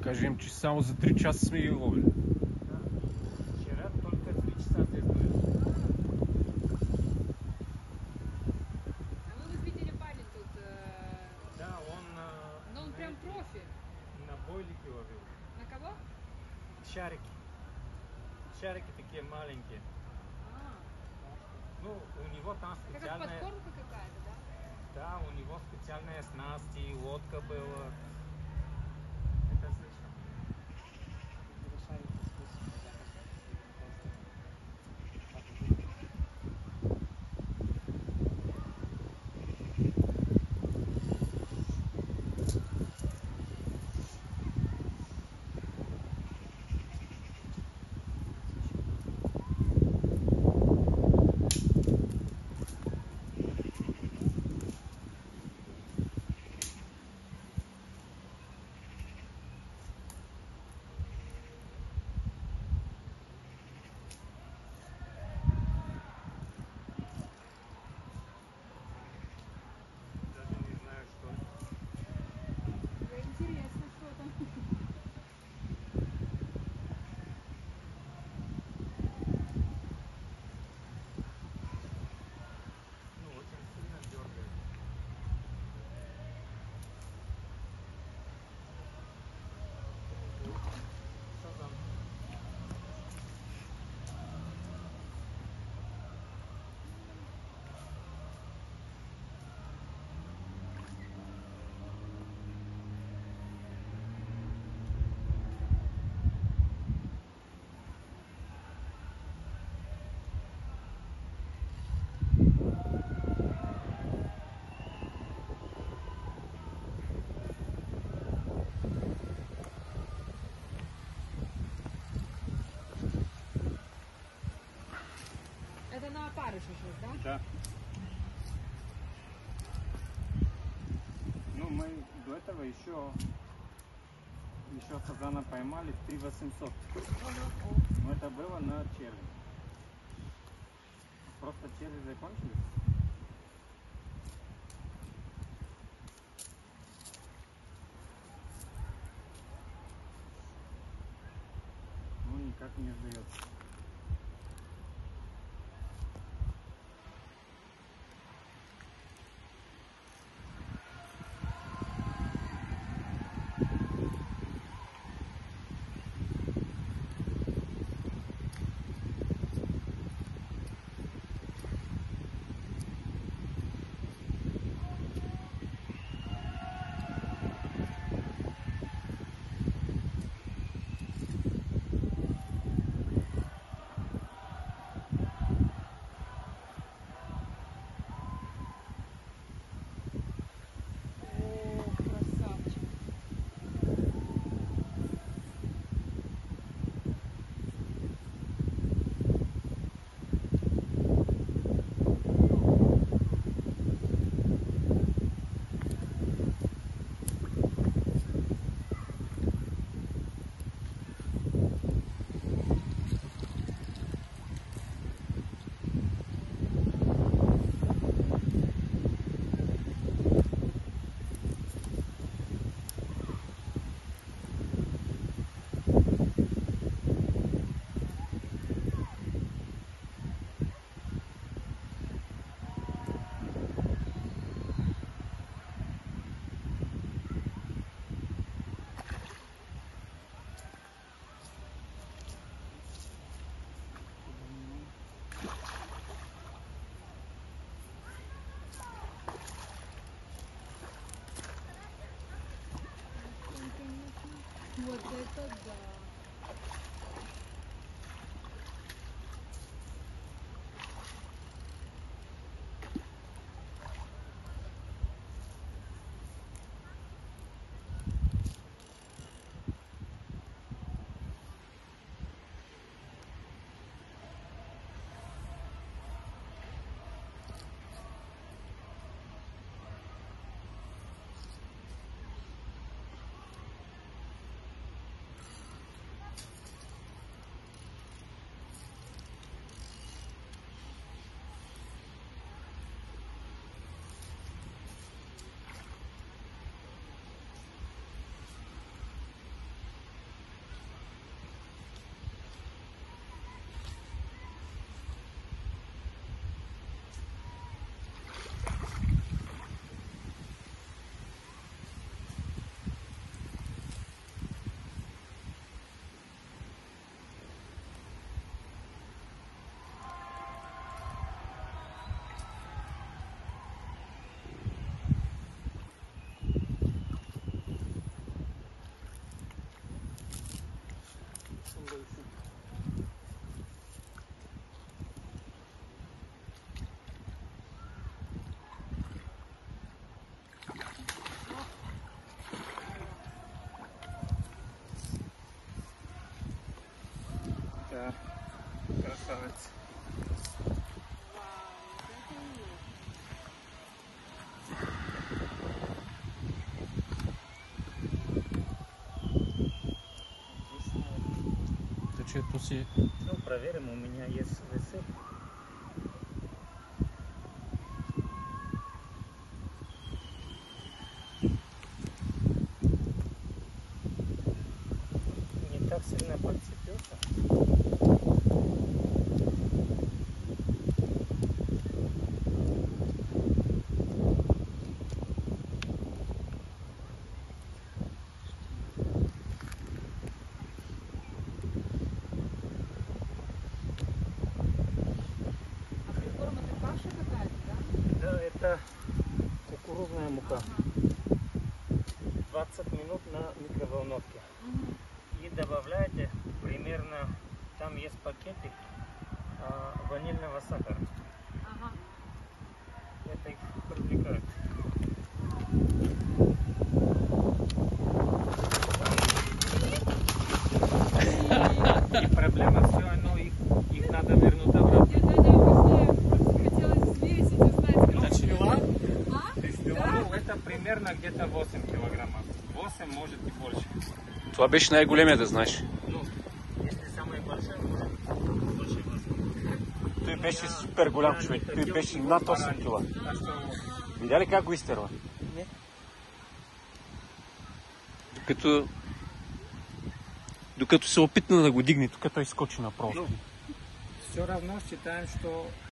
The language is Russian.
кажем, че само за 3 часа сме ги ловили. Да. Вчера только 3 часа здесь были. А мы вот видели парень тут. Да, он... Но он прям профи. На бойлике ловил. На кого? Шарики. Шарики такие маленькие. Ну, у него там Это как специальная... подкормка какая-то, да? Да, у него специальная снасти, лодка была. Это слышно. Интересно, что там. Ну, очень сильно дергает. Сазан. Это на опарыш сейчас, да? Да. Ну, мы до этого еще сазана поймали в 3800. Но это было на черви. Просто черви закончились. Ну, никак не сдается. О, красавчик. Вот это да. красавец. Ты че туси? Ну, проверим, у меня есть весы. Не так сильно подцепился. А прикорм это каша какая-то, да? Да, это кукурузная мука. 20 минут на микроволновке. Мгм. И добавляете примерно, там есть пакетик ванильного сахара. Ага. Это их привлекает. И проблема все равно, их надо вернуть обратно. Я мне хотелось взвесить и узнать, Это чего? А? Ну, это примерно где-то 8 килограммов. 8, может и больше. Това беше най-големия, да знаеш. Ну, если самый большой, может больше 8. Той беше супер голям човек. Той беше над 8 кила. Так что, Видя ли как го изтерва? не? Докато се опитна да го дигне, тук той скочи направо. Все равно считаем, что